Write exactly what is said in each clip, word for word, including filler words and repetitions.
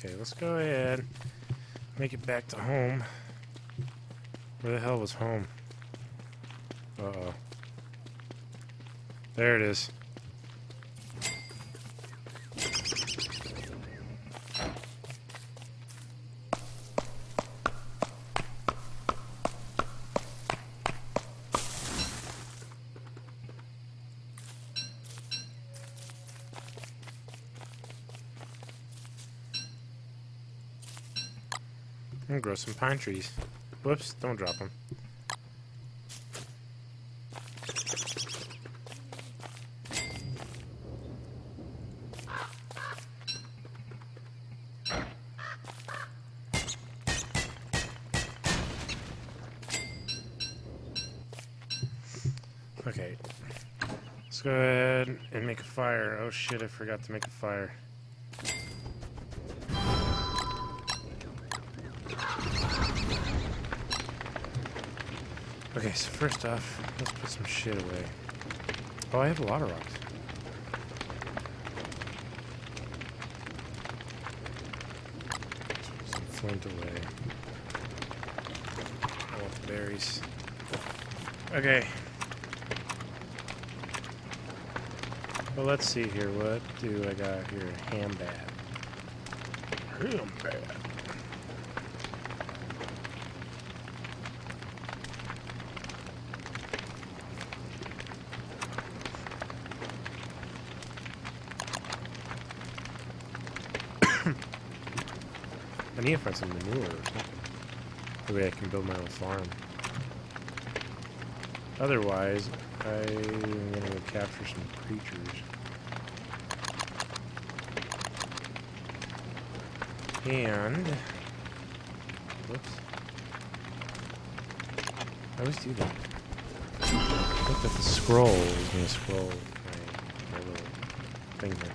Okay, let's go ahead. Make it back to home. Where the hell was home? Uh-oh. There it is. I'm gonna grow some pine trees. Whoops, don't drop them. Okay. Let's go ahead and make a fire. Oh shit, I forgot to make a fire. Okay, so first off, let's put some shit away. Oh, I have a lot of rocks. Let's put some flint away. I want the berries. Okay. Well, let's see here. What do I got here? Hambad. Hambad. I need to find some manure or something. That way I can build my own farm. Otherwise, I'm gonna go capture some creatures. And... whoops. I always do that. I looked at the scroll. I was gonna scroll my, my little thing here.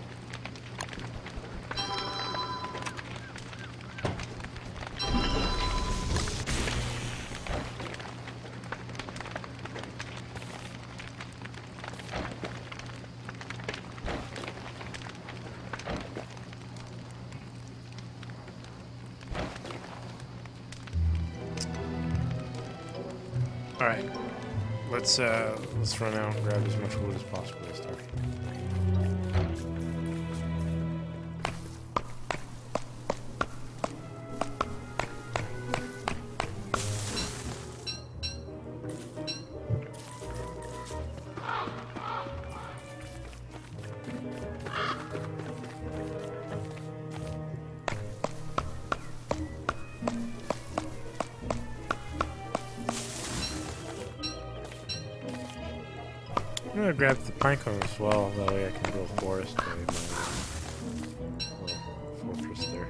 Alright, let's uh, let's run out and grab as much wood as possible this time. I'm gonna grab the pine cone as well, that way I can build a forest by my little fortress there.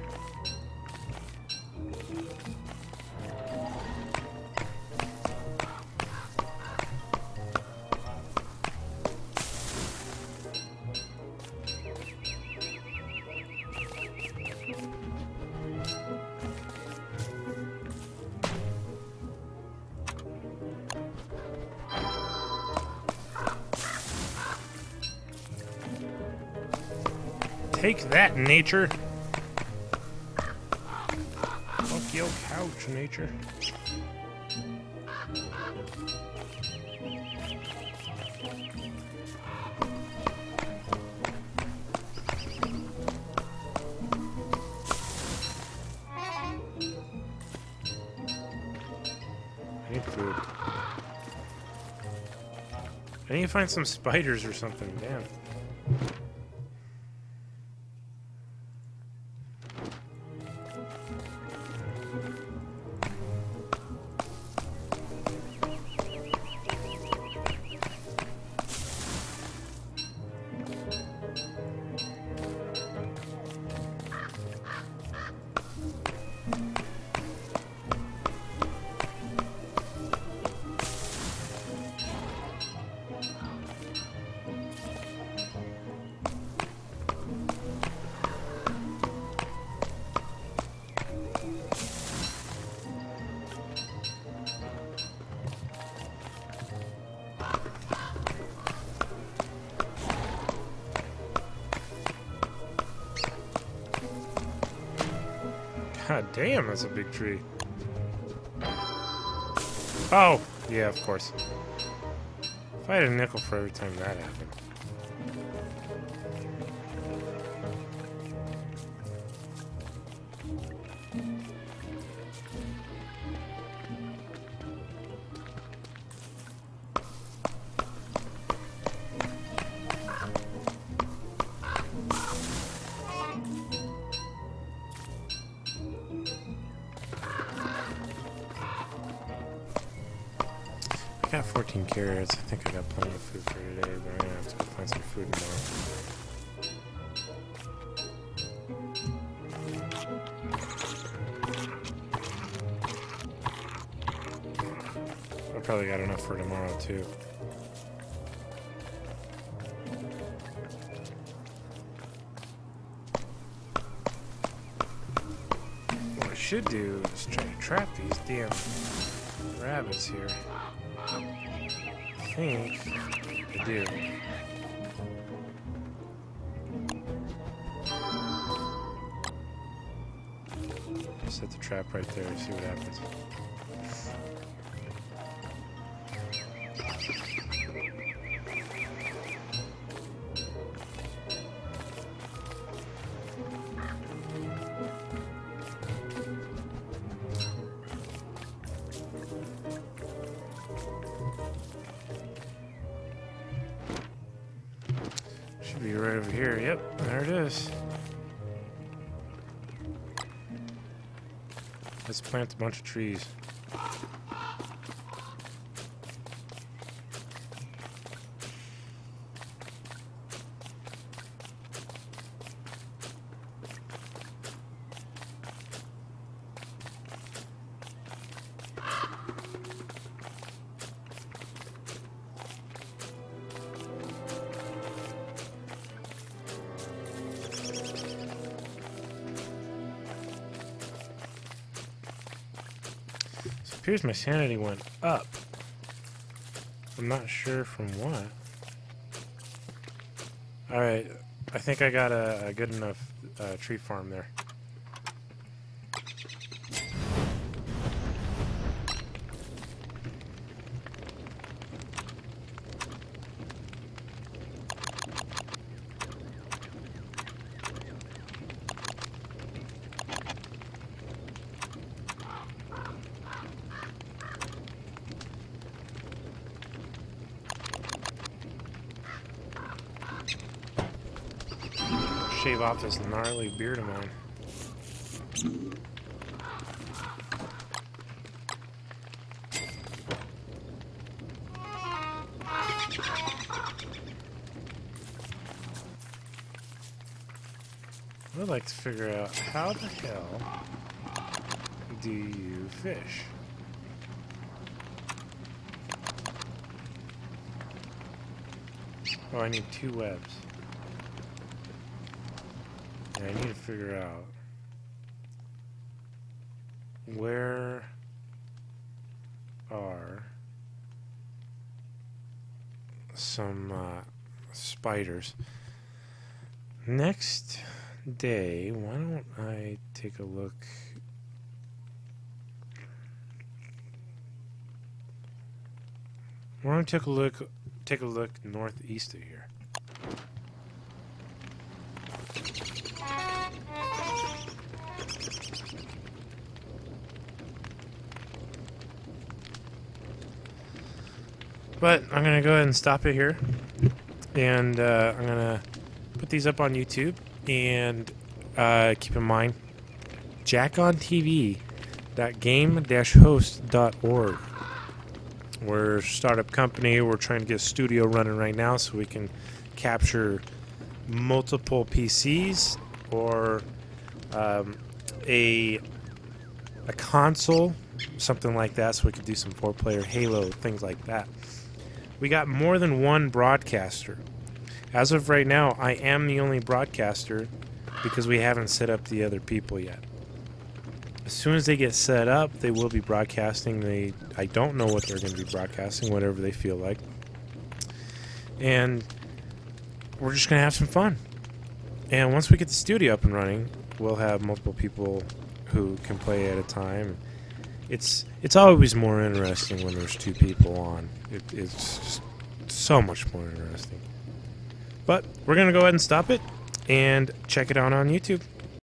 Take that, nature! Fuck your couch, nature. I need food. I need to find some spiders or something, damn. God damn, that's a big tree. Oh! Yeah, of course. If I had a nickel for every time that happened. I got fourteen carrots. I think I got plenty of food for today, but I'm gonna have to go find some food tomorrow. I probably got enough for tomorrow too. What I should do is try to trap these damn rabbits here. I think I do. Set the trap right there and see what happens. Should be right over here. Yep, there it is. Let's plant a bunch of trees. Appears my sanity went up. I'm not sure from what. Alright, I think I got a, a good enough uh, tree farm there. Shave off this gnarly beard of mine. I'd like to figure out how the hell do you fish? Oh, I need two webs. I need to figure out where are some uh, spiders. Next day, why don't I take a look? Why don't I take a look? Take a look northeast of here. But I'm going to go ahead and stop it here, and uh, I'm going to put these up on YouTube, and uh, keep in mind, jack on T V dot game dash host dot org. We're a startup company. We're trying to get a studio running right now so we can capture multiple P Cs or um, a, a console, something like that, so we could do some four-player Halo, things like that. We got more than one broadcaster. As of right now, I am the only broadcaster because we haven't set up the other people yet. As soon as they get set up, they will be broadcasting. They, I don't know what they're going to be broadcasting, whatever they feel like. And we're just going to have some fun. And once we get the studio up and running, we'll have multiple people who can play at a time. It's it's always more interesting when there's two people on. It, it's just so much more interesting. But we're gonna go ahead and stop it and check it out on YouTube.